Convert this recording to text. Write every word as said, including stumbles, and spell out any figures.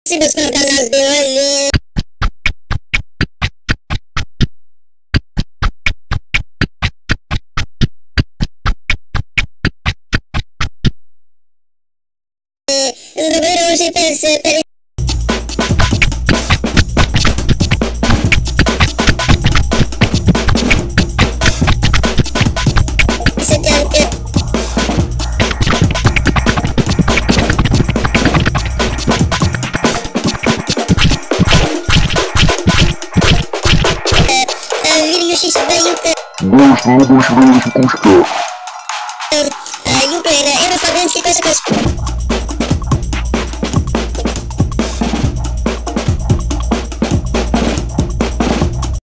Se buscando canais de olho. Eu não hoje pensei, peraí. Você tem que... Gosto, eu gosto de cuscar. Aí o cara, eu não sabia que coisa que eu...